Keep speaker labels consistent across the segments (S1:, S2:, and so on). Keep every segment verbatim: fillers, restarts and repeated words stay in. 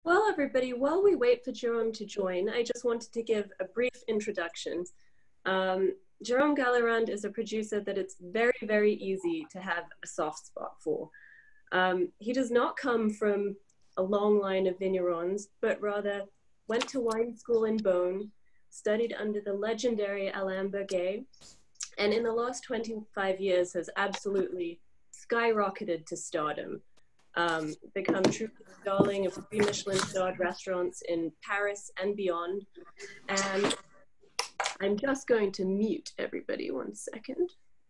S1: Well, everybody, while we wait for Jerome to join, I just wanted to give a brief introduction. Um, Jerome Gallerand is a producer that it's very, very easy to have a soft spot for. Um, he does not come from a long line of vignerons, but rather went to wine school in Beaune, studied under the legendary Alain Berguet, and in the last twenty-five years has absolutely skyrocketed to stardom. Um, become truly the darling of three Michelin starred restaurants in Paris and beyond. And I'm just going to mute everybody one second.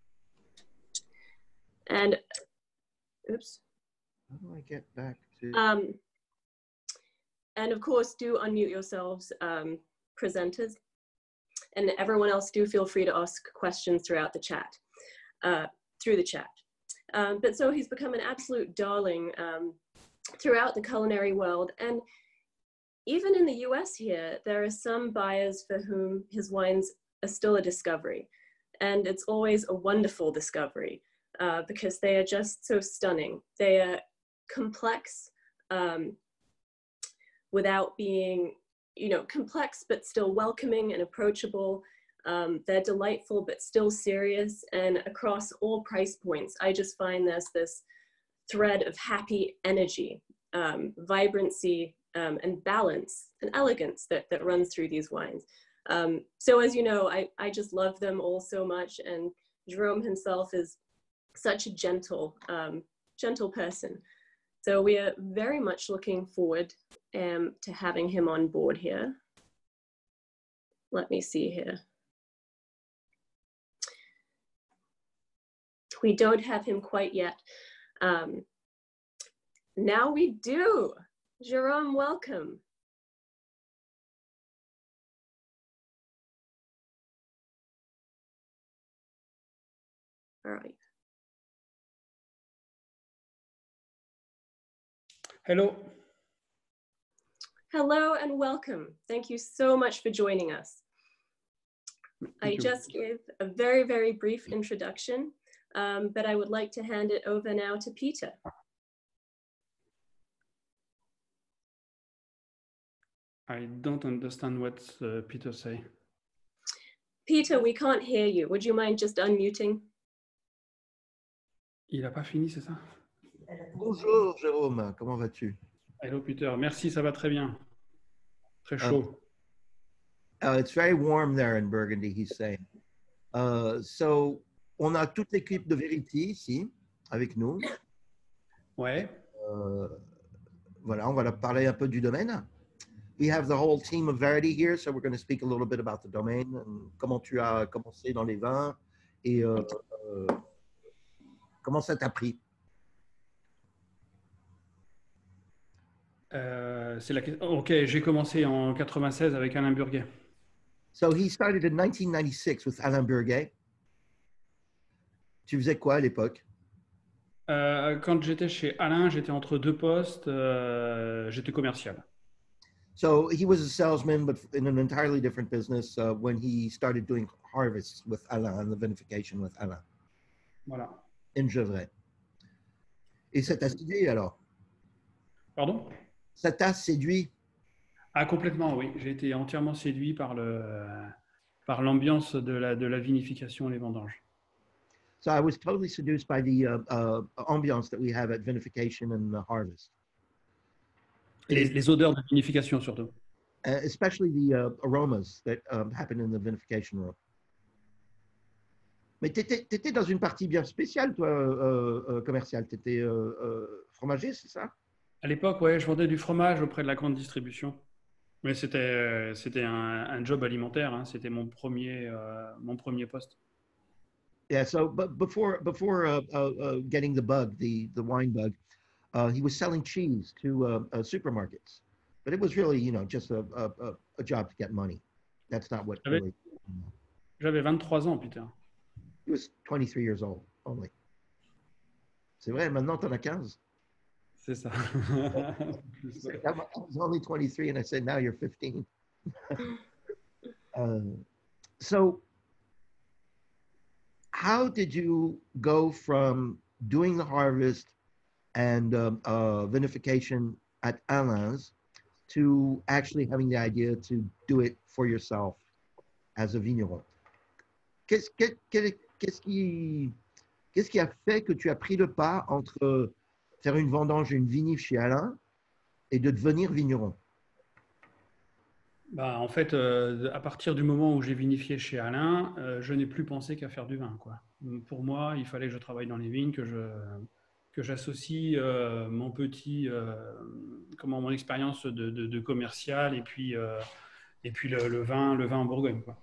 S1: And, oops.
S2: How do I get back to?
S1: Um, and of course, do unmute yourselves, um, presenters. And everyone else, do feel free to ask questions throughout the chat, uh, through the chat. Um, but so he's become an absolute darling um, throughout the culinary world. And even in the U S here, there are some buyers for whom his wines are still a discovery. And it's always a wonderful discovery uh, because they are just so stunning. They are complex um, without being, you know, complex, but still welcoming and approachable. Um, they're delightful, but still serious. And across all price points, I just find there's this thread of happy energy, um, vibrancy, um, and balance and elegance that, that runs through these wines. Um, so as you know, I, I just love them all so much. And Jerome himself is such a gentle, um, gentle person. So we are very much looking forward um, to having him on board here. Let me see here. We don't have him quite yet. Um, now we do. Jerome, welcome. All right.
S3: Hello.
S1: Hello and welcome. Thank you so much for joining us. I just gave a very, very brief introduction, um, but I would like to hand it over now to Peter.
S3: I don't understand what uh, Peter say.
S1: Peter, we can't hear you. Would you mind just unmuting?
S3: Il a pas fini, c'est ça?
S2: Bonjour Jérôme, comment vas-tu?
S3: Hello Peter, merci, ça va très bien. Très chaud.
S2: Uh, uh, it's very warm there in Burgundy, he's saying. Uh, so, on a toute l'équipe de Verity ici, avec nous.
S3: Ouais.
S2: Uh, voilà, on va leur parler un peu du domaine. We have the whole team of Verity here, so we're going to speak a little bit about the domain and comment tu as commencé dans les vins et uh, uh, comment ça t'a pris.
S3: Euh, c'est la... Ok, j'ai commencé en quatre-vingt-seize avec Alain Burguet.
S2: So he started in nineteen ninety-six with Alain Burguet. Tu faisais quoi à l'époque?
S3: Euh, quand j'étais chez Alain, j'étais entre deux postes, euh, j'étais commercial.
S2: So he was a salesman, but in an entirely different business uh, when he started doing harvests with Alain and the vinification with Alain.
S3: Voilà.
S2: In Gevrey. Et ça t'a séduit alors?
S3: Pardon?
S2: Ça t'a séduit?
S3: Ah, complètement, oui. J'ai été entièrement séduit par le, par l'ambiance de la, de la vinification et les vendanges.
S2: So I was totally seduced by the uh, uh, ambiance that we have at vinification and the harvest.
S3: Les, les odeurs de vinification surtout.
S2: Uh, especially the uh, aromas that um, happen in the vinification room. Mais tu étais dans une partie bien spéciale, toi, euh, euh, commercial. Tu étais euh, euh, fromager, c'est ça?
S3: À l'époque, ouais, je vendais du fromage auprès de la grande distribution. Mais c'était c'était un, un job alimentaire. Hein. C'était mon premier euh, mon premier poste.
S2: Yeah. So, but before before uh, uh, uh, getting the bug, the the wine bug, uh, he was selling cheese to uh, uh, supermarkets. But it was really, you know, just a a, a job to get money. That's not what really.
S3: J'avais vingt-trois ans, Peter.
S2: He was twenty-three years old only. C'est vrai, maintenant t'en as quinze.
S3: C'est ça.
S2: I was only twenty-three and I said, now you're fifteen. uh, so how did you go from doing the harvest and um, uh, vinification at Alain's to actually having the idea to do it for yourself as a vigneron? Qu'est-ce qu'est- qu'est- qu'est-ce qui, qu'est-ce qui a fait que tu as pris le pas entre faire une vendange et une vinif chez Alain et de devenir vigneron?
S3: Bah, en fait, euh, à partir du moment où j'ai vinifié chez Alain, euh, je n'ai plus pensé qu'à faire du vin, quoi. Pour moi, il fallait que je travaille dans les vignes, que je que j'associe euh, mon petit, euh, comment mon expérience de, de, de commercial et puis euh, et puis le, le vin, le vin en Bourgogne, quoi.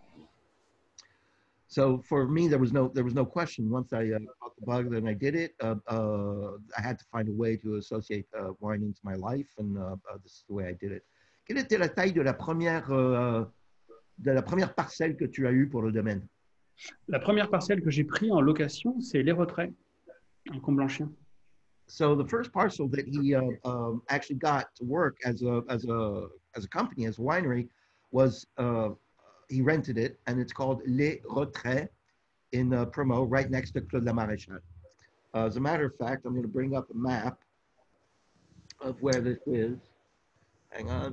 S2: So for me, there was no there was no question. Once I uh, got the bug, then I did it. Uh, uh, I had to find a way to associate uh, wine into my life, and uh, uh, this is the way I did it. Quelle était la taille de la première euh, de la première parcelle que tu as eue pour le domaine?
S3: La première parcelle que j'ai prise en location, c'est Les Retraits, en Comblanchien.
S2: So the first parcel that he uh, um, actually got to work as a as a as a company, as a winery, was uh, he rented it, and it's called Les Retraits in uh, Primo, right next to Claude Lamaréchal. Uh, as a matter of fact, I'm going to bring up a map of where this is. Hang on.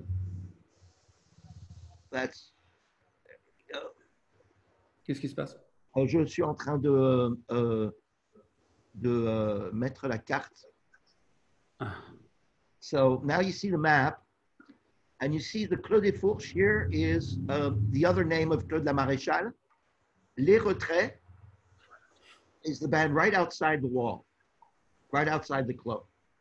S2: That's. There we go.
S3: Qu'est-ce qui se passe?
S2: Euh, Je suis en train de euh, de euh, mettre la carte.
S3: Ah.
S2: So now you see the map, and you see the Clos des Fourches here is uh, the other name of Claude Lamaréchal. Les Retraits is the band right outside the wall, right outside the Clos.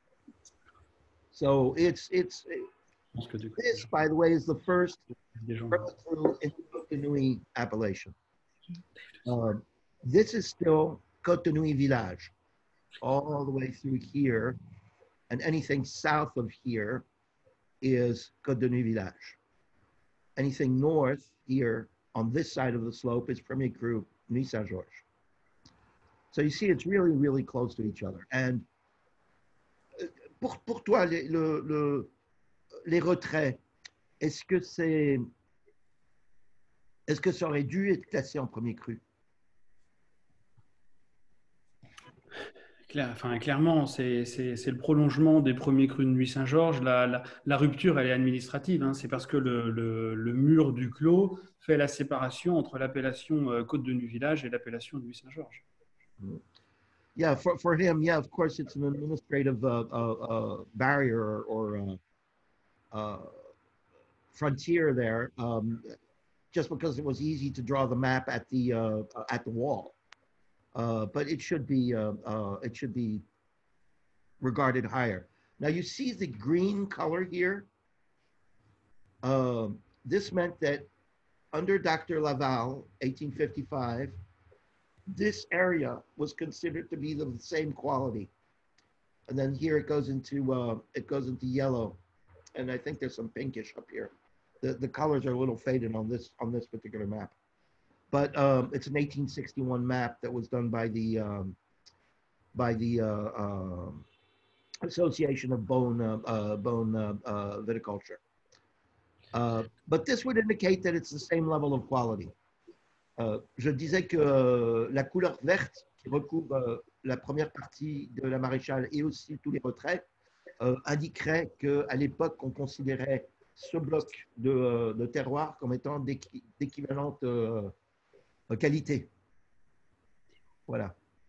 S2: So it's it's
S3: Je pense que du coup,
S2: this, by the way, is the first
S3: des gens-
S2: through in Côte de Nuit appellation. Um, this is still Côte de Nuit village, all the way through here, and anything south of here is Côte de Nuit village. Anything north here on this side of the slope is Premier Cru, Nuit Saint-Georges. So you see, it's really, really close to each other. And uh, pour, pour toi, les, le, le, les retraits, est-ce que c'est, est-ce que ça aurait dû être classé en Premier Cru?
S3: Claire- enfin, clairement, c'est c'est- c'est le prolongement des premiers crus de Nuit Saint-Georges. La, la- la rupture, elle est administrative, hein. C'est parce que le, le- le mur du clos fait la séparation entre l'appellation euh, Côte de Nuit Village et l'appellation Nuit Saint-Georges.
S2: Yeah, for, for him, yeah, of course, it's an administrative uh, uh, uh, barrier or, or uh, uh, frontier there, um, just because it was easy to draw the map at the uh, at the wall. Uh, but it should be uh, uh, it should be regarded higher. Now you see the green color here. Um, this meant that under Doctor Laval, eighteen fifty-five, this area was considered to be the same quality. And then here it goes into uh, it goes into yellow, and I think there's some pinkish up here. The the colors are a little faded on this on this particular map. But um, it's an eighteen sixty-one map that was done by the um, by the uh, uh, Association of Bone uh, uh, Bone uh, uh, Viticulture. Uh, but this would indicate that it's the same level of quality. Uh, je disais que euh, la couleur verte qui recouvre euh, la première partie de la maréchale et aussi tous les retraits euh, indiquerait qu'à l'époque, on considérait ce bloc de, euh, de terroir comme étant d'équi- d'équivalente euh, qualité. Voilà.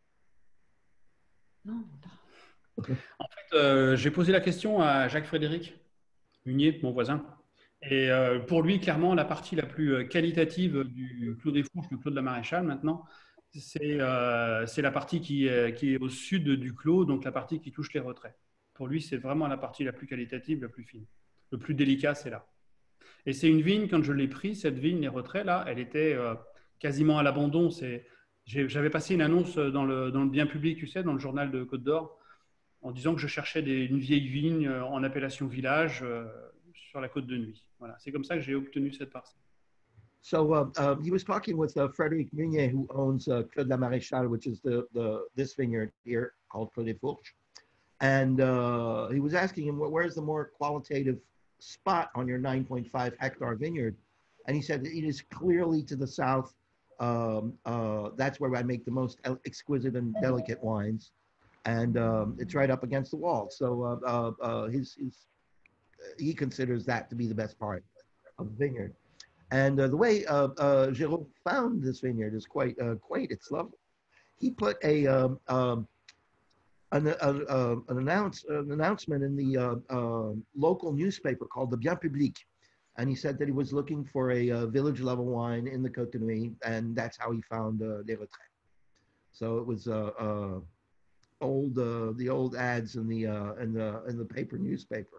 S4: Non.
S3: En fait, euh, j'ai posé la question à Jacques-Frédéric Munier, mon voisin. Et euh, pour lui, clairement, la partie la plus qualitative du Clos des Fourches, du Clos de la Maréchale, maintenant, c'est euh, c'est la partie qui est, qui est au sud du clos, donc la partie qui touche les retraits. Pour lui, c'est vraiment la partie la plus qualitative, la plus fine. Le plus délicat, c'est là. Et c'est une vigne, quand je l'ai pris, cette vigne, les retraits, là, elle était euh, quasiment à l'abandon. J'avais passé une annonce dans le, dans le bien public, tu sais, dans le journal de Côte d'Or, en disant que je cherchais des, une vieille vigne en appellation village euh, sur la Côte de Nuit. Voilà, c'est comme ça que j'ai obtenu cette parcelle.
S2: So uh, uh, he was talking with uh, Frédéric Munier, who owns uh, Clos de la Maréchale, which is the, the this vineyard here called Clos des Fourches. And uh, he was asking him, where's the more qualitative spot on your nine point five hectare vineyard? And he said, it is clearly to the south. Um, uh, that's where I make the most exquisite and delicate wines. And um, it's right up against the wall. So uh, uh, uh, his, his he considers that to be the best part of the vineyard. And uh, the way uh, uh, Jérôme found this vineyard is quite uh, quaint. It's lovely. He put a um, um, an, a, a, an, announce, an announcement in the uh, uh, local newspaper called the Bien Public. And he said that he was looking for a uh, village level wine in the Côte de Nuits, and that's how he found uh, Les Retraits. So it was uh, uh, old uh, the old ads in the uh, in the in the paper newspaper.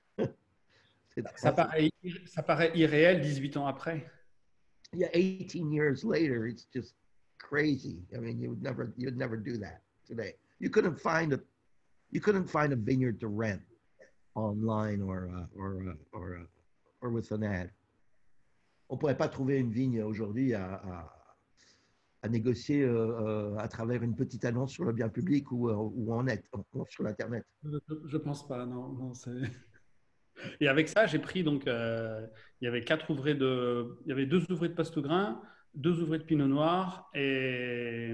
S3: Ça paraît, ça paraît irréel dix-huit ans après.
S2: Yeah, eighteen years later, it's just crazy. I mean, you would never you'd never do that today. You couldn't find a you couldn't find a vineyard to rent online or uh, or uh, or uh, or with an ad. On pourrait pas trouver une vigne aujourd'hui à, à, à négocier euh, à travers une petite annonce sur le bien public ou, ou en net, ou sur l'internet.
S3: Je, je pense pas, non, non c'est. Et avec ça, j'ai pris donc, euh, il y avait quatre ouvrées de, il y avait deux ouvrées de Passe-Grain, deux ouvrées de Pinot Noir et,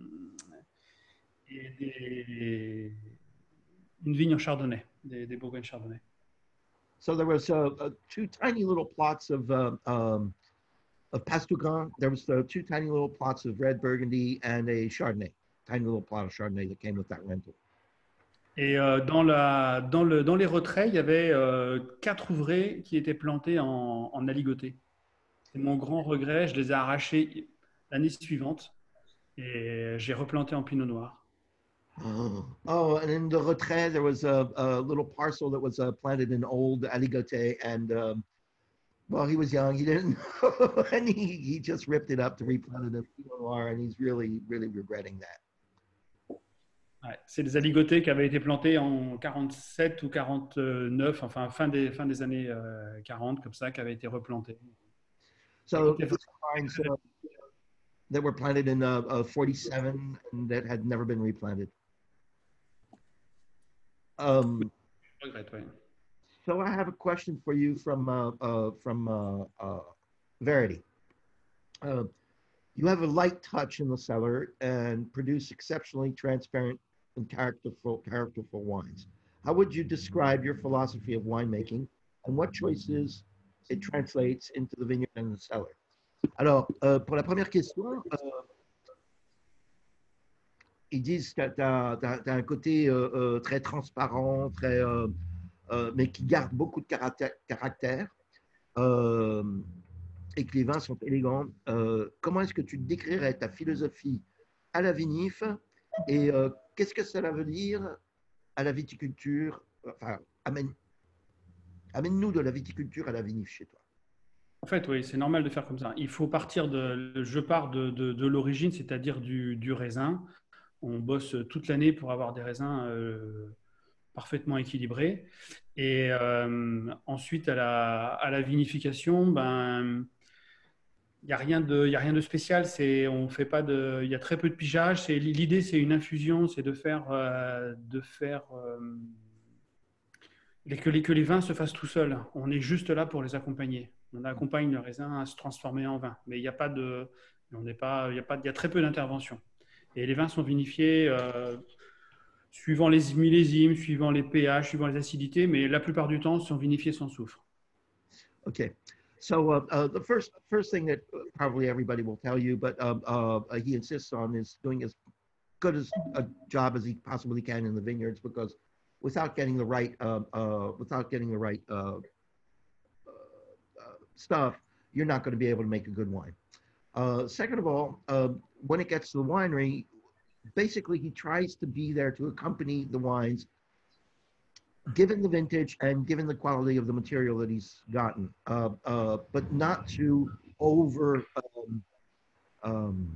S3: et des, une vigne en Chardonnay, des, des Bourgognes Chardonnay.
S2: So there was uh, uh, two tiny little plots of uh, um, of Passe-Grain. There was uh, two tiny little plots of red Burgundy and a Chardonnay, tiny little plot of Chardonnay that came with that rental.
S3: Et euh, dans, la, dans, le, dans les retraits, il y avait euh, quatre ouvrées qui étaient plantées en, en aligoté. C'est mon grand regret, je les ai arrachées l'année suivante et j'ai replanté en Pinot Noir.
S2: Oh, oh, and in the retrait, there was a, a little parcel that was uh, planted in old aligoté, and um, well, he was young, he didn't know, and he, he just ripped it up to replant it in Pinot Noir, and he's really, really regretting that.
S3: Ouais, c'est des aligotés qui avaient été plantés en quarante-sept ou quarante-neuf, enfin fin des, fin des années euh, quarante, comme ça, qui avaient été replantés.
S2: So these vines uh, that were planted in uh, uh, forty-seven and that had never been replanted. Um,
S3: Je regrette, ouais.
S2: so I have a question for you from uh, uh, from uh, uh, Verity. Uh, you have a light touch in the cellar and produce exceptionally transparent and characterful, characterful wines. How would you describe your philosophy of winemaking and what choices it translates into the vineyard and the cellar? Alors, euh, pour la première question, euh, ils disent que tu as, un côté euh, euh, très transparent, très, euh, euh, mais qui garde beaucoup de caractère, caractère euh, et que les vins sont élégants. Euh, comment est-ce que tu décrirais ta philosophie à la vinif et euh, qu'est-ce que cela veut dire à la viticulture? Enfin, amène, amène-nous de la viticulture à la vinif chez toi.
S3: En fait, oui, c'est normal de faire comme ça. Il faut partir de, je pars de, de, de l'origine, c'est-à-dire du, du raisin. On bosse toute l'année pour avoir des raisins euh, parfaitement équilibrés. Et euh, ensuite, à la, à la vinification, ben, il n'y a rien de, il y a rien de spécial. C'est, on fait pas de, il y a très peu de pigeage. C'est, l'idée, c'est une infusion, c'est de faire, euh, de faire euh, que, les, que les vins se fassent tout seuls. On est juste là pour les accompagner. On accompagne le raisin à se transformer en vin. Mais il n'y a pas de, on n'est pas, il y a pas, il y a très peu d'intervention. Et les vins sont vinifiés euh, suivant les millésimes, suivant les pH, suivant les acidités, mais la plupart du temps, sont vinifiés sans soufre.
S2: Okay. So uh, uh, the first first thing that probably everybody will tell you, but uh, uh, he insists on is doing as good as a job as he possibly can in the vineyards, because without getting the right uh, uh, without getting the right uh, uh, stuff, you're not going to be able to make a good wine. Uh, second of all, uh, when it gets to the winery, basically he tries to be there to accompany the wines, given the vintage and given the quality of the material that he's gotten, uh, uh, but not to over um, um,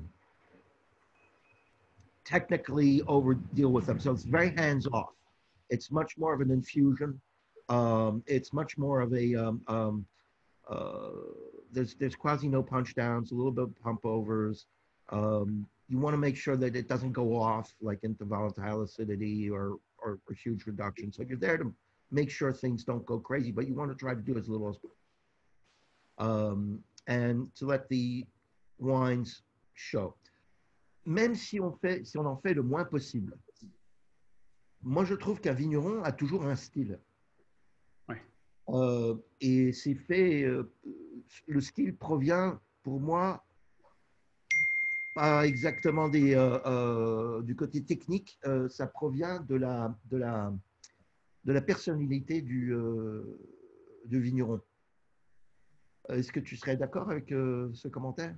S2: technically over deal with them. So it's very hands off. It's much more of an infusion. Um, it's much more of a um, um, uh, there's there's quasi no punch downs, a little bit of pump overs. Um, you want to make sure that it doesn't go off like into volatile acidity or, or or huge reduction. So you're there to make sure things don't go crazy, but you want to try to do as little as possible. Um, and to let the wines show. Même si on fait, si on en fait le moins possible. Moi, je trouve qu'un vigneron a toujours un style.
S3: Ouais.
S2: Euh, et c'est fait, euh, le style provient pour moi pas exactement des, euh, euh, du côté technique, euh, ça provient de la, de la, de la personnalité du, euh, du vigneron. Est-ce que tu serais d'accord avec euh, ce commentaire?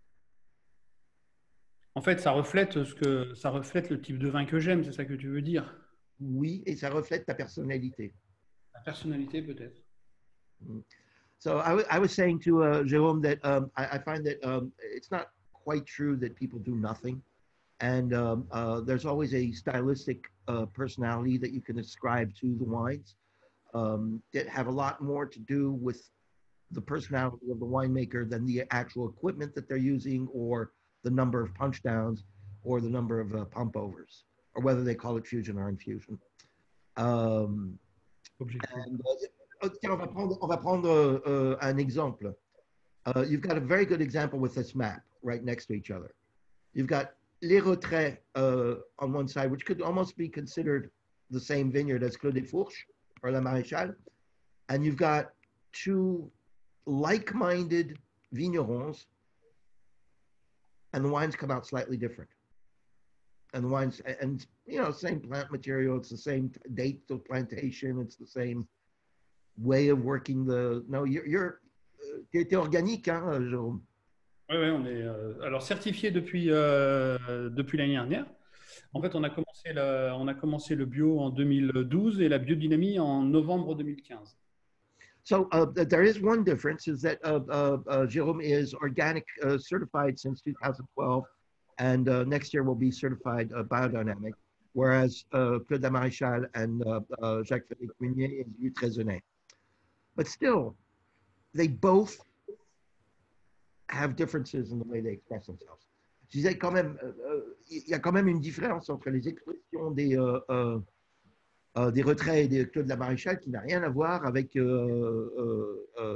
S3: En fait, ça reflète ce que ça reflète le type de vin que j'aime, c'est ça que tu veux dire?
S2: Oui, et ça reflète ta personnalité.
S3: La personnalité peut-être.
S2: Mm. So I, w- I was saying to uh, Jerome that um, I, I find that um, it's not quite true that people do nothing. And um, uh, there's always a stylistic uh, personality that you can ascribe to the wines um, that have a lot more to do with the personality of the winemaker than the actual equipment that they're using or the number of punch downs or the number of uh, pump overs or whether they call it fusion or infusion. Um,
S3: Objectif.
S2: and, uh, tiens, on va prendre, on va prendre uh, un exemple. Uh, you've got a very good example with this map right next to each other. You've got Les Retraits uh, on one side, which could almost be considered the same vineyard as Clos des Fourches or La Maréchale. And you've got two like-minded vignerons, and the wines come out slightly different. And the wines, and you know, same plant material, it's the same date of plantation, it's the same way of working the. No, you're, you're tu étais organique, hein, Jérôme?
S3: Oui, ouais, on est euh, alors certifié depuis, euh, depuis l'année dernière. En fait, on a commencé, la- on a commencé le bio en deux mille douze et la biodynamie en novembre deux mille quinze.
S2: So uh, there is one difference is that uh, uh, uh, Jérôme is organic uh, certified since two thousand twelve, and uh, next year will be certified uh, biodynamic, whereas uh, Claude Maréchal and uh, uh, Jacques-Frédéric Meunier is Luc Raisonnet. But still, they both have differences in the way they express themselves. Je disais quand même, euh, euh, il y a quand même une différence entre les expressions des, euh, euh, euh, des retraits et des Claude Maréchal qui n'a rien à voir avec, euh, euh, euh,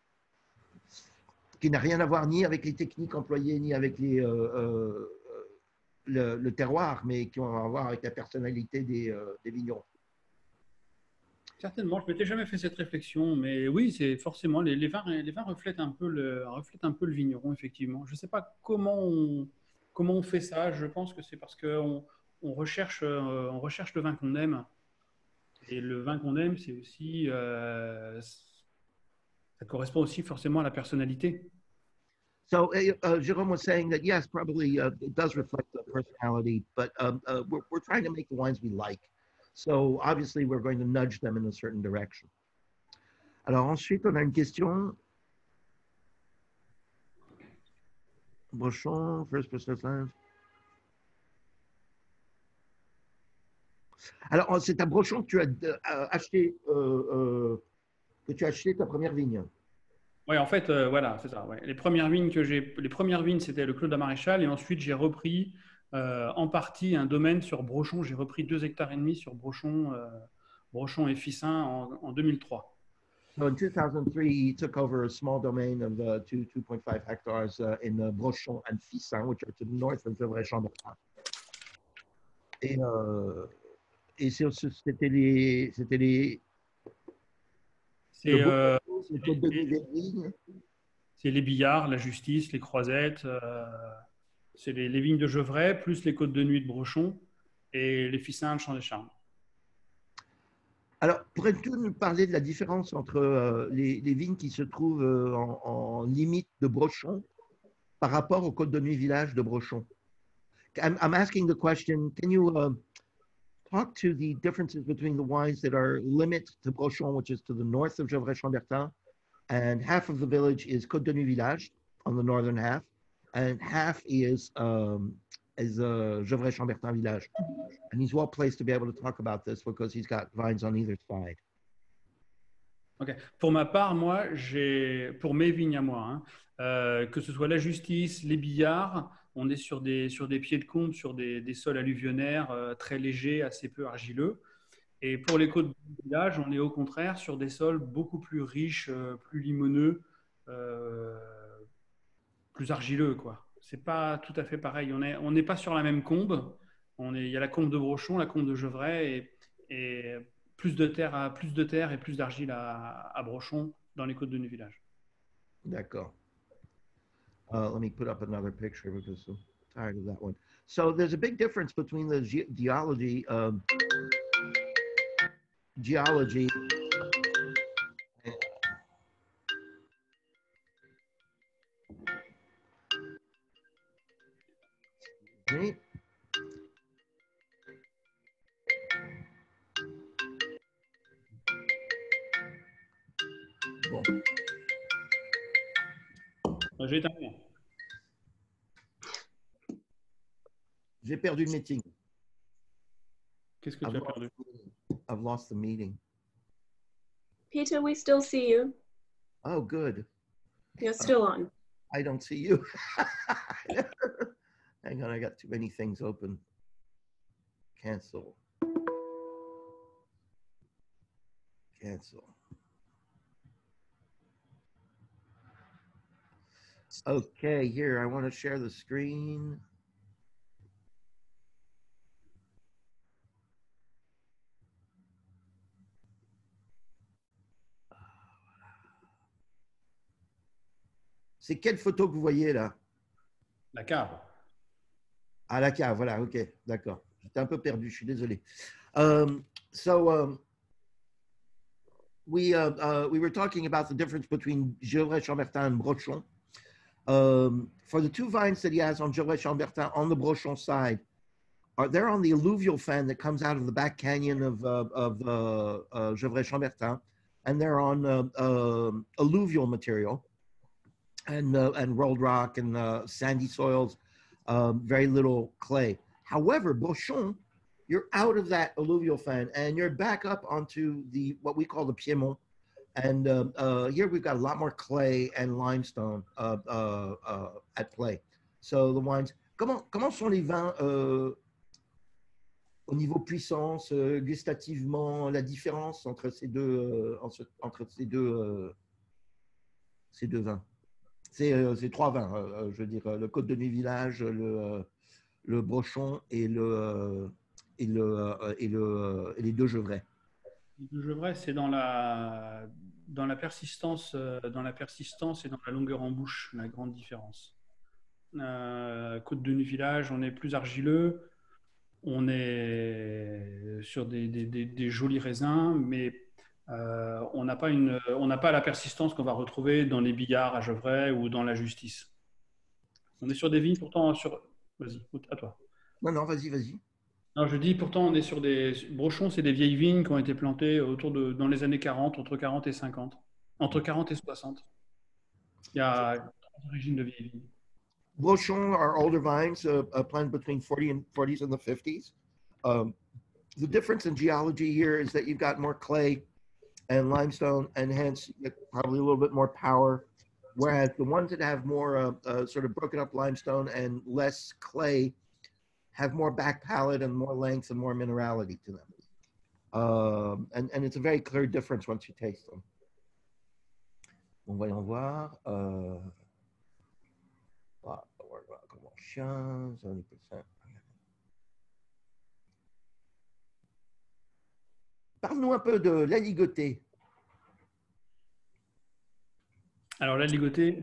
S2: qui n'a rien à voir ni avec les techniques employées ni avec les, euh, euh, le, le terroir, mais qui ont à voir avec la personnalité des, euh, des vignerons.
S3: Certainement, je m'étais jamais fait cette réflexion, mais oui, c'est forcément les, les vins, les vins reflètent un peu le, reflètent un peu le vigneron, effectivement. Je ne sais pas comment on, comment on fait ça. Je pense que c'est parce qu'on on recherche, euh, on recherche le vin qu'on aime. Et le vin qu'on aime, c'est aussi, euh, ça correspond aussi forcément à la personnalité.
S2: So uh, uh, Jerome was saying that yes, probably uh, it does reflect the personality, but um, uh, we're, we're trying to make the wines we like. So obviously, we're going to nudge them in a certain direction. Alors ensuite, on a une question. Brochon, first person. Alors, c'est à Brochon que tu as euh, acheté, euh, euh, que tu as acheté ta première vigne.
S3: Oui, en fait, euh, voilà, c'est ça. Ouais. Les premières vignes que j'ai, les premières vignes, c'était le Clos de la Maréchale, et ensuite j'ai repris euh, en partie un domaine sur Brochon. J'ai repris deux hectares et demi sur Brochon, euh, Brochon et Fissin en, en deux mille trois.
S2: So in two thousand three, he took over a small domain of uh, two, two point five hectares uh, in uh, Brochon and Fissin, which are to the north of Gevrey-Chambertin. Et, euh, et c'était les, c'était les,
S3: C'est euh,
S2: c'est
S3: les Billards, la Justice, les Croisettes, euh, c'est les, les vignes de Gevrey, plus les côtes de nuit de Brochon et les Fissins de Champ-des-Charmes.
S2: Alors, pourrais-tu nous parler de la différence entre euh, les, les vignes qui se trouvent euh, en, en limite de Brochon par rapport aux côtes de nuit village de Brochon? I'm, I'm asking the question, can you uh, talk to the differences between the wines that are limit to Brochon, which is to the north of Gevrey-Chambertin, and half of the village is Côte de Nuit Village on the northern half, and half is um, is uh, Gevrey-Chambertin Village. And he's well placed to be able to talk about this because he's got vines on either side.
S3: Okay. Pour ma part, moi, j'ai pour mes vignes à moi, hein, euh, que ce soit la Justice, les Billards, on est sur des, sur des pieds de combe, sur des, des sols alluvionnaires euh, très légers, assez peu argileux. Et pour les côtes du village, on est au contraire sur des sols beaucoup plus riches, euh, plus limoneux, euh, plus argileux, quoi. C'est pas tout à fait pareil. On est, on n'est pas sur la même combe. On est, il y a la combe de Brochon, la combe de Gevrey, et, et plus de terre, à, plus de terre et plus d'argile à, à Brochon dans les côtes de Nuvillage.
S2: D'accord. Uh, let me put up another picture because I'm tired of that one. So there's a big difference between the ge geology, um, geology. And, bon.
S3: J'ai terminé.
S2: J'ai perdu le meeting.
S3: Qu'est-ce que tu as perdu?
S2: I've lost the meeting.
S1: Peter, we still see you.
S2: Oh, good.
S1: You're still
S2: uh,
S1: on.
S2: I don't see you. Hang on, I got too many things open. Cancel. Cancel. Okay, here, I want to share the screen. C'est quelle photo que vous voyez là?
S3: La cave.
S2: Ah, la cave, voilà, ok, d'accord. J'étais un peu perdu, je suis désolé. Um, so, um, we, uh, uh, we were talking about the difference between Gevrey-Chambertin and Brochon. Um, for the two vines that he has on Gevrey-Chambertin on the Brochon side, are they're on the alluvial fan that comes out of the back canyon of, uh, of uh, uh, Gevrey-Chambertin, and they're on uh, uh, alluvial material and, uh, and rolled rock and uh, sandy soils, um, very little clay. However, Brochon, you're out of that alluvial fan and you're back up onto the what we call the Piémont. And uh, uh, here we've got a lot more clay and limestone uh, uh, uh, at play. So the wines, comment, comment sont les vins euh, au niveau puissance, euh, gustativement, la différence entre ces deux, euh, entre, entre ces deux, euh, ces deux vins? C'est euh, ces trois vins, euh, je veux dire, le Côte de Nuvillage, le, euh, le Brochon et, le, euh, et, le, euh, et, le, euh, et les deux Gevrey.
S3: Les deux Gevrey, c'est dans la, dans, la persistance, euh, dans la persistance et dans la longueur en bouche, la grande différence. Euh, Côte de Nuvillage, on est plus argileux, on est sur des, des, des, des jolis raisins, mais euh, on n'a pas, une, on n'a pas la persistance qu'on va retrouver dans les Billards à Gevrey ou dans la Justice. On est sur des vignes pourtant sur... Vas-y, à toi.
S2: Non, non, vas-y, vas-y.
S3: Non, je dis pourtant on est sur des... Brochon, c'est des vieilles vignes qui ont été plantées autour de... dans les années quarante, entre quarante et cinquante. Entre quarante et soixante. Il y a trois origines de vieilles vignes.
S2: Brochon are older vines uh, uh, planted between forty and forties and the fifties. Um, the difference in geology here is that you've got more clay and limestone, and hence you get probably a little bit more power. Whereas the ones that have more uh, uh, sort of broken up limestone and less clay have more back palate and more length and more minerality to them. Um, and, and it's a very clear difference once you taste them. Bon, voyons voir. Uh, seventy percent. Parle-nous un peu de l'aligoté.
S3: Alors, la ligotée,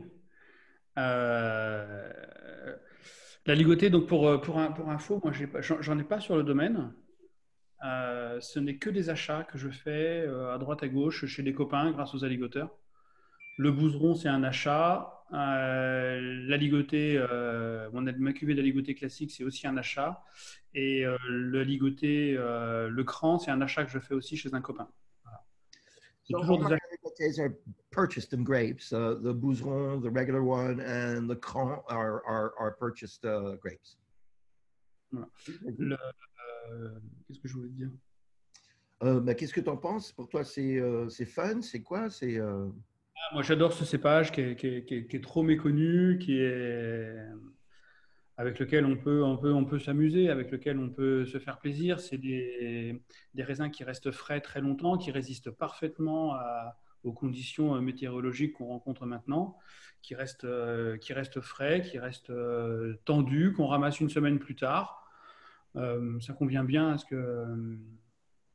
S3: euh, la ligotée, donc pour, pour, un, pour info, moi, j'en ai pas sur le domaine. Euh, ce n'est que des achats que je fais euh, à droite à gauche chez des copains grâce aux aligoteurs. Le bouseron, c'est un achat. Euh, l'aligoté, euh, mon, ma cuvée d'aligoté classique, c'est aussi un achat. Et euh, le ligoté, euh, le cran, c'est un achat que je fais aussi chez un copain. Voilà.
S2: So all my aligotés are purchased in grapes. Uh, the bouseron, the regular one, and the cran are, are, are purchased uh, grapes.
S3: Voilà. Le, euh, qu'est-ce que je voulais te dire?
S2: Euh, bah, qu'est-ce que tu en penses? Pour toi, c'est euh, fun? C'est quoi? C'est euh...
S3: ah, moi, j'adore ce cépage qui est, qui, est, qui, est, qui est trop méconnu, qui est, avec lequel on peut, on peut, on peut s'amuser, avec lequel on peut se faire plaisir. C'est des, des raisins qui restent frais très longtemps, qui résistent parfaitement à, aux conditions météorologiques qu'on rencontre maintenant, qui restent, euh, qui restent frais, qui restent euh, tendus, qu'on ramasse une semaine plus tard. Euh, ça convient bien à ce que,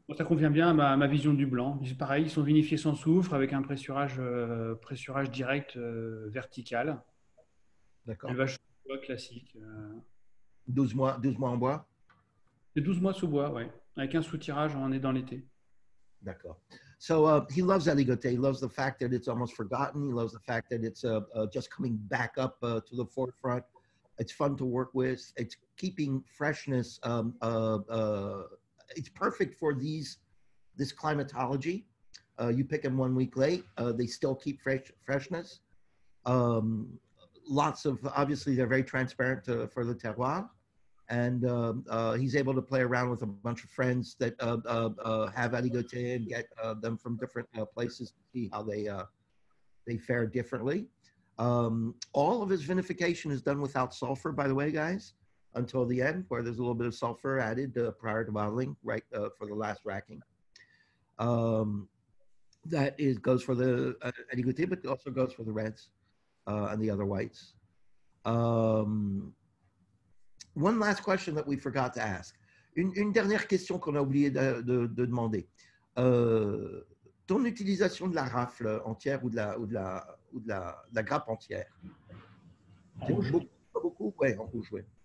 S3: Bon, ça convient bien à ma, ma vision du blanc. C'est pareil, ils sont vinifiés sans soufre avec un pressurage, euh, pressurage direct euh, vertical.
S2: D'accord.
S3: Élevage sous bois classique. euh.
S2: douze mois, douze mois en bois.
S3: C'est douze mois sous bois, ouais. Avec un sous-tirage, on est dans l'été.
S2: D'accord. So uh, he loves Aligoté. He loves the fact that it's almost forgotten. He loves the fact that it's uh, uh, just coming back up uh, to the forefront. It's fun to work with. It's keeping freshness. Um, uh, uh, it's perfect for these this climatology. Uh, you pick them one week late, uh, they still keep fresh freshness. Um, lots of obviously they're very transparent uh, for the terroir. And uh, uh, he's able to play around with a bunch of friends that uh, uh, uh, have Aligoté and get uh, them from different uh, places to see how they uh, they fare differently. Um, all of his vinification is done without sulfur, by the way, guys, until the end, where there's a little bit of sulfur added uh, prior to bottling, right, uh, for the last racking. Um, that is goes for the uh, Aligoté, but it also goes for the reds uh, and the other whites. Um, One last question that we forgot to ask. Une, une dernière question qu'on a oublié de, de, de demander. Euh, ton utilisation de la rafle entière ou de la, ou de la, ou de la, de la grappe entière?
S3: En rouge.
S2: Beaucoup, pas beaucoup, ouais, en rouge, ouais.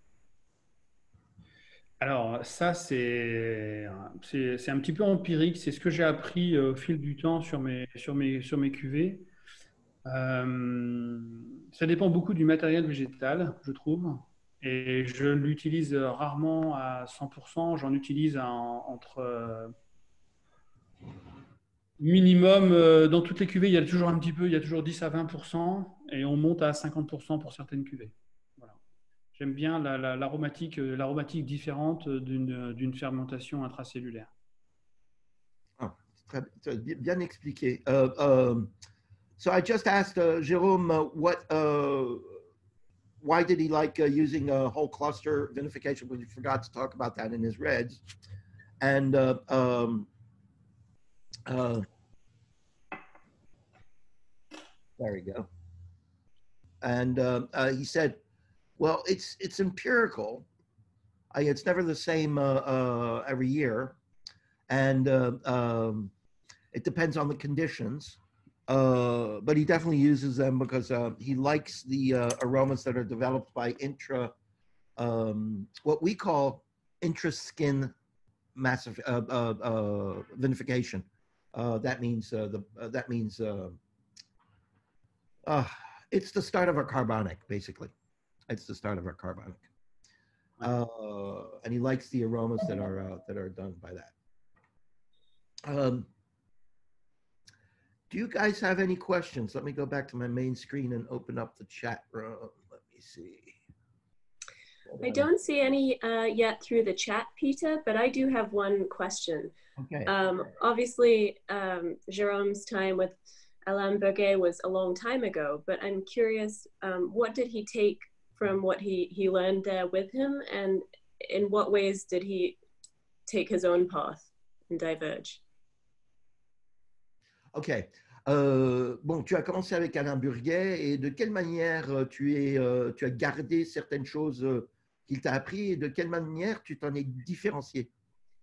S3: Alors, ça, c'est c'est c'est un petit peu empirique. C'est ce que j'ai appris euh, au fil du temps sur mes, sur mes, sur mes cuvées. Euh, ça dépend beaucoup du matériel végétal, je trouve. Et je l'utilise rarement à cent pour cent. J'en utilise en- entre euh, minimum, euh, dans toutes les cuvées, il y a toujours un petit peu, il y a toujours dix à vingt pour cent et on monte à cinquante pour cent pour certaines cuvées. Voilà. J'aime bien la- la- l'aromatique, euh, l'aromatique différente d'une d'une fermentation intracellulaire.
S2: Ah, très, très bien expliqué. Uh, um, so I just asked uh, Jérôme uh, what, uh, why did he like uh, using a whole cluster vinification? But he forgot to talk about that in his reds. And uh, um, uh, there we go. And uh, uh, he said, well, it's it's empirical. I, it's never the same uh, uh, every year, and uh, um, it depends on the conditions. Uh, but he definitely uses them because uh, he likes the uh, aromas that are developed by intra, um, what we call intra-skin massive uh, uh, uh, vinification. Uh, that means uh, the uh, that means uh, uh, it's the start of our carbonic, basically. It's the start of our carbonic. Uh, and he likes the aromas that are uh, that are done by that. Um, do you guys have any questions? Let me go back to my main screen and open up the chat room. Let me see.
S1: I don't see any uh, yet through the chat, Peter, but I do have one question.
S2: Okay.
S1: Um, obviously, um, Jérôme's time with Alain Berger was a long time ago, but I'm curious, um, what did he take from what he, he learned there with him, and in what ways did he take his own path and diverge?
S2: Ok. Euh, bon, tu as commencé avec Alain Burguet, et de quelle manière euh, tu, es, euh, tu as gardé certaines choses euh, qu'il t'a appris, et de quelle manière tu t'en es différencié?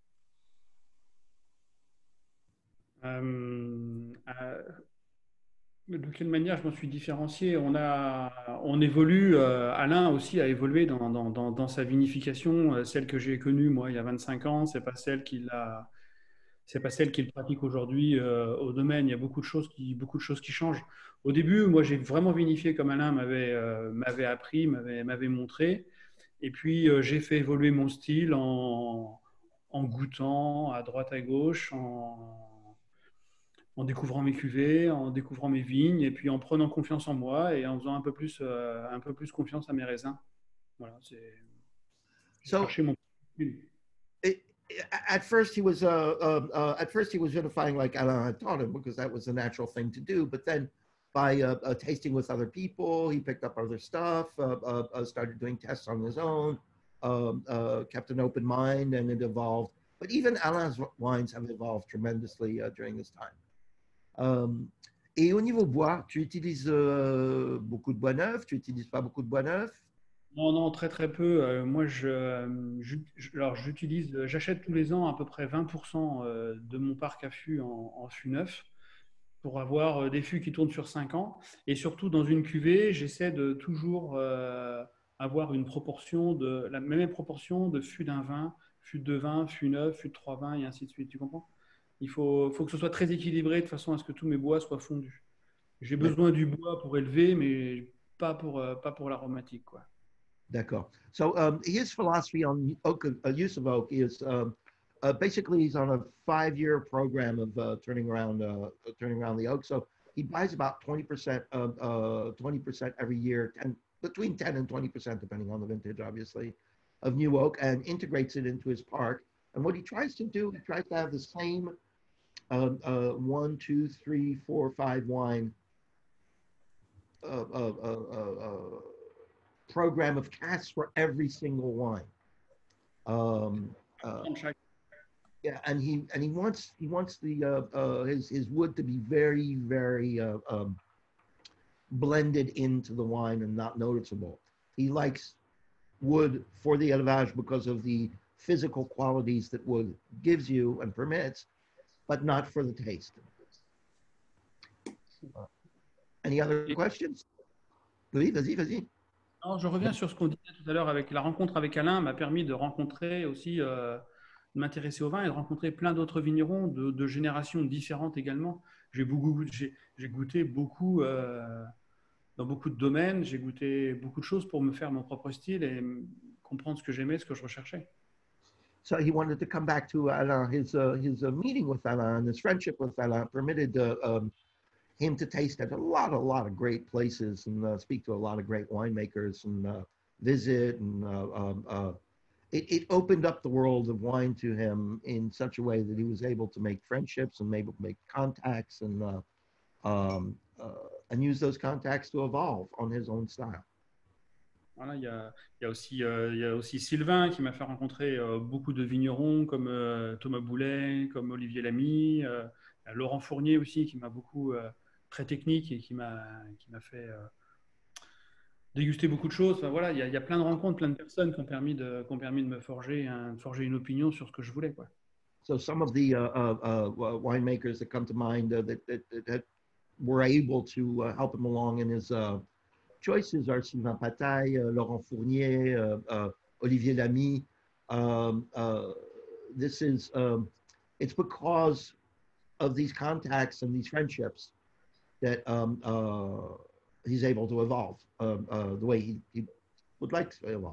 S3: Euh, euh, de quelle manière je m'en suis différencié? On a, on évolue. euh, Alain aussi a évolué dans, dans, dans, dans sa vinification. Euh, Celle que j'ai connue moi il y a vingt-cinq ans, c'est pas celle qu'il a, c'est pas celle qu'il pratique aujourd'hui euh, au domaine. Il y a beaucoup de choses qui, beaucoup de choses qui changent. Au début, moi, j'ai vraiment vinifié comme Alain m'avait euh, m'avait appris, m'avait m'avait montré. Et puis, euh, j'ai fait évoluer mon style en, en goûtant à droite à gauche, en en découvrant mes cuvées, en découvrant mes vignes, et puis en prenant confiance en moi et en faisant un peu plus, euh, un peu plus confiance à mes raisins. Voilà, c'est. J'ai
S2: So,
S3: cherché mon.
S2: it, at first he was uh, uh, uh, at first he was vinifying like Alain had taught him, because that was a natural thing to do. But then, by uh, uh, tasting with other people, he picked up other stuff, uh, uh, uh, started doing tests on his own, um, uh, kept an open mind, and it evolved. But even Alain's wines have evolved tremendously uh, during this time. Um, et au niveau bois, tu utilises euh, beaucoup de bois neuf, tu utilises pas beaucoup de bois neuf?
S3: Non, non, très très peu. Euh, moi, je, je- je- alors j'utilise, j'achète tous les ans à peu près vingt pour cent euh, de mon parc à fûts en, en fûts neufs pour avoir euh, des fûts qui tournent sur cinq ans. Et surtout, dans une cuvée, j'essaie de toujours euh, avoir une proportion de la même proportion de fûts d'un vin, fûts de deux vins, fûts neufs, fûts de trois vins et ainsi de suite. Tu comprends? Il faut, faut que ce soit très équilibré de façon à ce que tous mes bois soient fondus. J'ai besoin du bois pour élever, mais pas pour, euh, pas pour l'aromatique, quoi.
S2: D'accord. So um, his philosophy on oak, uh, use of oak is um, uh, basically he's on a five-year program of uh, turning around uh, turning around the oak. So he buys about twenty percent of uh, twenty percent every year, and between ten and twenty percent, depending on the vintage, obviously, of new oak, and integrates it into his park. And what he tries to do, he tries to have the same uh, uh, one, two, three, four, five wine uh, uh, uh, uh, uh, program of casks for every single wine. Um, uh, yeah, and he and he wants he wants the uh, uh, his his wood to be very very uh, um, blended into the wine and not noticeable. He likes wood for the élevage because of the physical qualities that wood gives you and permits, but not for the taste. Uh, any other questions? Oui, vas-y, vas-y.
S3: Non, je reviens sur ce qu'on disait tout à l'heure avec la rencontre avec Alain m'a permis de rencontrer aussi, euh, de m'intéresser au vin et de rencontrer plein d'autres vignerons de, de générations différentes également. J'ai beaucoup, j'ai, j'ai goûté beaucoup euh, dans beaucoup de domaines, j'ai goûté beaucoup de choses pour me faire mon propre style et comprendre ce que j'aimais, ce que je recherchais.
S2: So he wanted to come back to Alain. His uh, his uh, meeting with Alain, his friendship with Alain, permitted uh, um, him to taste at a lot, a lot of great places and uh, speak to a lot of great winemakers and uh, visit. And uh, um, uh, it, it opened up the world of wine to him in such a way that he was able to make friendships and able to make contacts and uh, um, uh, and use those contacts to evolve on his own style.
S3: Voilà, il y a, il y a aussi, euh, il y a aussi Sylvain qui m'a fait rencontrer euh, beaucoup de vignerons comme euh, Thomas Boulet, comme Olivier Lamy, euh, Laurent Fournier aussi qui m'a beaucoup euh, très technique et qui m'a qui m'a fait euh, déguster beaucoup de choses. Enfin, voilà, il y, a, il y a plein de rencontres, plein de personnes qui ont permis de, qui ont permis de me forger, un, de forger une opinion sur ce que je voulais, quoi.
S2: So some of the uh, uh, uh, winemakers that come to mind uh, that, that, that were able to uh, help him along in his uh, choices are Sylvain Pataille, uh, Laurent Fournier, uh, uh, Olivier Lamy. Um, uh, this is, um, it's because of these contacts and these friendships that um, uh, he's able to evolve um, uh, the way he, he would like to evolve.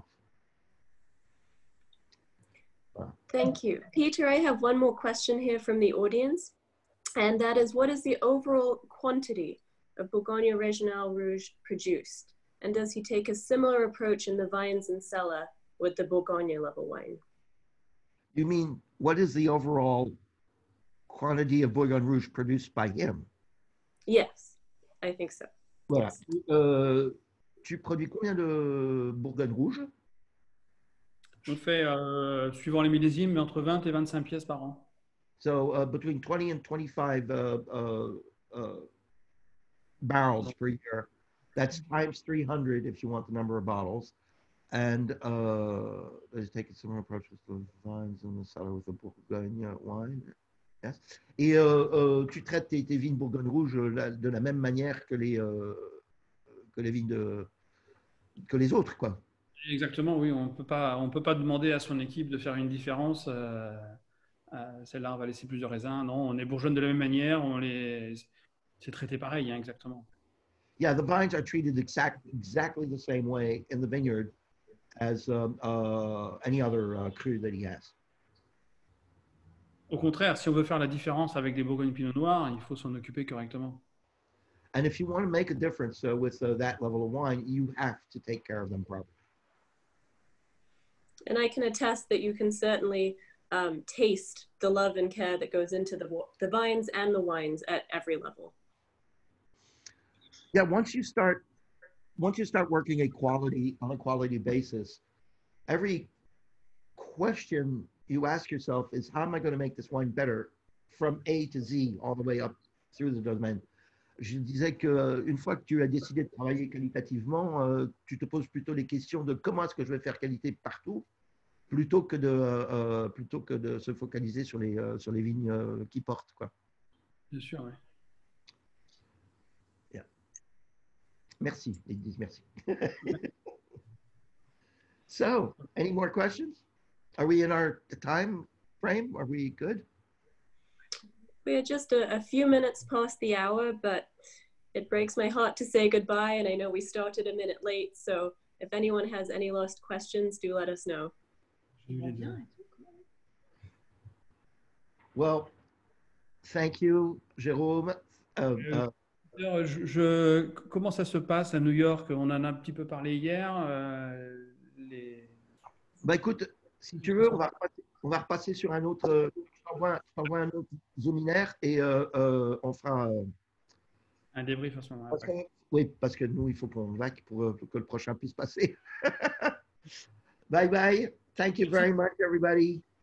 S2: Uh,
S1: Thank you. Peter, I have one more question here from the audience, and that is, what is the overall quantity of Bourgogne Regional Rouge produced? And does he take a similar approach in the vines and cellar with the Bourgogne level wine?
S2: You mean, what is the overall quantity of Bourgogne Rouge produced by him?
S1: Yes, I think so.
S2: Voilà.
S1: Yes.
S2: Euh, tu produis combien de Bourgogne Rouge?
S3: On fait, euh, suivant les millésimes, mais entre vingt et vingt-cinq pièces par an.
S2: So uh, between twenty and twenty-five uh, uh, uh, barrels per year. That's times three hundred if you want the number of bottles. And uh, he's taking similar approaches to vines in the cellar with the Bourgogne wine. Yes. Et euh, euh, tu traites tes, tes vignes Bourgogne Rouge la, de la même manière que les, euh, que les vignes de, que les autres, quoi.
S3: Exactement, oui. On peut pas, on peut pas demander à son équipe de faire une différence. Euh, euh, celle-là, on va laisser plusieurs raisins. Non, on est bourgeonne de la même manière. On les, c'est traité pareil, hein, exactement.
S2: Yeah, the vines are treated exact, exactly the same way in the vineyard as um, uh, any other uh, cru that he has.
S3: Au contraire, si on veut faire la différence avec des Bourgogne Pinot Noir, il faut s'en occuper correctement.
S2: And if you want to make a difference uh, with uh, that level of wine, you have to take care of them properly.
S1: And I can attest that you can certainly um, taste the love and care that goes into the, the vines and the wines at every level.
S2: Yeah, once you start, once you start working a quality on a quality basis, every question you ask yourself is, how am I going to make this wine better from A to Z all the way up through the domain? je disais qu'une fois que tu as décidé de travailler qualitativement, euh, tu te poses plutôt les questions de comment est-ce que je vais faire qualité partout, plutôt que de, euh, plutôt que de se focaliser sur les, euh, sur les vignes euh, qui portent, quoi.
S3: Bien sûr, oui.
S2: Yeah. Merci, ils disent merci. So, any more questions? Are we in our time frame? Are we good?
S1: We are just a, a few minutes past the hour, but it breaks my heart to say goodbye, and I know we started a minute late, so if anyone has any last questions, do let us know.
S2: Well, thank you, Jérôme. Uh, uh,
S3: Alors, je, je, comment ça se passe à New York? On en a un petit peu parlé hier. Euh, les...
S2: Bah écoute, si tu veux, on va repasser, on va repasser sur un autre. Euh, je t'envoie un autre Zoominaire et euh, euh, on fera. Euh,
S3: un débrief à ce moment-là.
S2: Parce que, oui, parce que nous, il faut qu'on vaque pour, pour que le prochain puisse passer. Bye bye. Thank you very much, everybody.